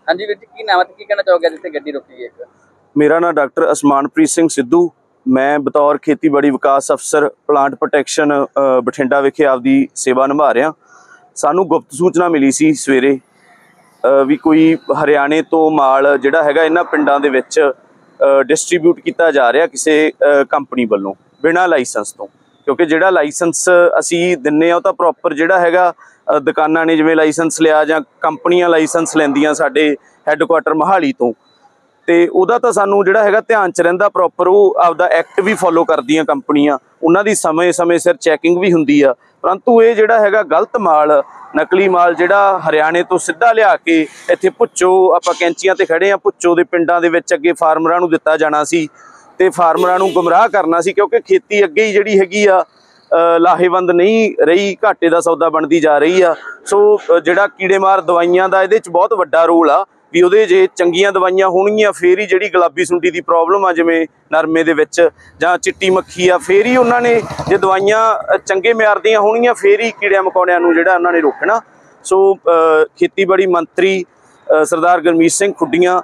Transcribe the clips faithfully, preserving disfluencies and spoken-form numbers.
हाँ जी वीर जी, की नाम है, की कहना चाहोगे जिससे गड्डी रोकी है? एक मेरा नाम डॉक्टर असमानप्रीत सिंह सिद्धू, मैं बतौर खेतीबाड़ी विकास अफसर प्लांट प्रोटैक्शन बठिंडा विखे आपदी सेवा निभा रहा। सानू गुप्त सूचना मिली सी सवेरे भी कोई हरियाणे तो माल जिहड़ा हैगा इन्हां पिंडां दे विच डिस्ट्रीब्यूट किया जा रहा किसी कंपनी वालों बिना लाइसेंस तो, क्योंकि जिहड़ा लाइसेंस असी दिन्ने आ तां प्रॉपर जिहड़ा हैगा दुकानां ने जिवें लाइसेंस लिया जां कंपनियां लाइसेंस लैंदियां साडे हैडकुआटर मोहाली तो, तो उहदा तां सानू जिहड़ा हैगा ध्यान च रहिंदा प्रॉपर वो आपदा एक्ट भी फॉलो करदियां कंपनियां, उन्हां दी समय समय सिर चैकिंग भी हुंदी आ। परंतु ये जिहड़ा हैगा गलत माल नकली माल जिहड़ा हरियाणे तो सीधा लिया के इत्थे भुच्चो आपां कैंचियां ते खड़े आ भुच्चो दे पिंडां दे विच अगे फार्मरां नूं दित्ता जाना सी ते फार्मरां नूं गुमराह करना सी, क्योंकि खेती अगे ही जिहड़ी हैगी आ लाहेवंद नहीं रही, घाटे का सौदा बनती जा रही आ। सो जिहड़ा कीड़े मार दवाइयां दा इहदे च बहुत वड्डा रोल आ भी उहदे जे चंगियां दवाइयां होणगीਆਂ फिर ही जिहड़ी गुलाबी सुंडी की प्रॉब्लम आ जिवें नरमे दे विच जां चिट्टी मक्खी आ फिर ही उन्हां ने जे दवाइयां चंगे म्यार दीयां होणगीਆਂ फिर ही कीड़िਆਂ मकौड़िਆਂ नूं जिहड़ा उन्हां ने रोकना। सो खेतीबाड़ी मंत्री सरदार गुरमीत सिंह खुड्डियां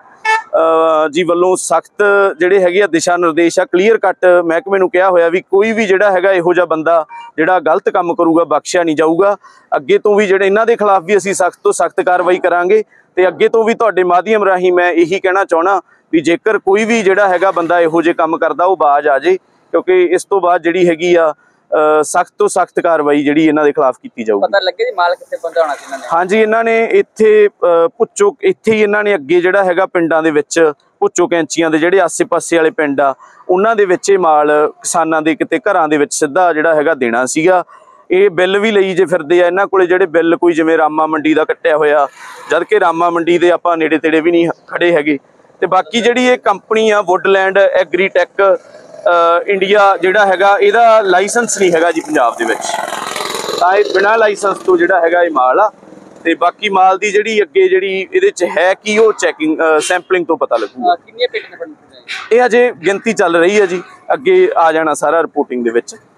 जी वालों सख्त जिहड़े हैगे दिशा निर्देश आ क्लीयर कट महकमे नूं कहा होया भी कोई भी जिहड़ा हैगा इहो जिहा बंदा जिहड़ा गलत काम करूगा बख्शिया नहीं जाऊगा। अगे तो भी जिहड़े इन्हां दे खिलाफ भी असीं सख्त तो सख्त कार्रवाई करांगे ते अगे तो भी तुहाडे माध्यम राही मैं यही कहना चाहना भी जेकर कोई भी जिहड़ा हैगा बंदा इहो जिहे काम करदा वो बाज आ जाए, क्योंकि इस तो बाद जिहड़ी हैगी आ सख्त तो सख्त कार्रवाई जिहड़ी इन्हां दे खिलाफ की जाऊगी। पता लगे जी माल कित्थे पहुंचाउणा सी इन्हां ने? हाँ जी, इन्हां ने इत्थे भुच्चो इत्थे ही इन्हां ने अगे जिहड़ा हैगा पिंडां दे विच भुच्चो कैंचियां दे जिहड़े आसे पासे वाले पिंड आ उन्हां दे विच माल किसानां दे किते घरां दे विच सिद्धा जिहड़ा हैगा देना सीगा। ये बिल भी लई जे फिरदे आ इन्हां कोले जिहड़े बिल कोई जिवें रामा मंडी का कट्टिया होया, जद कि रामा मंडी दे आपां नेड़े तेड़े भी नहीं खड़े हैगे। ते बाकी जिहड़ी ये कंपनी आ वुडलैंड एग्रीटैक इंडिया जिहड़ा हैगा इहदा लाइसेंस नहीं हैगा जी पंजाब दे विच, तां इह बिना लाइसेंस तो जिहड़ा हैगा ये माल आ। ते बाकी माल दी जिहड़ी अगे जिहड़ी इहदे च है कि वो चैकिंग सैंपलिंग तो पता लगूगा। कितनी पेटियां ये अजे गिनती चल रही है जी, अगे आ जाना सारा रिपोर्टिंग दे विच।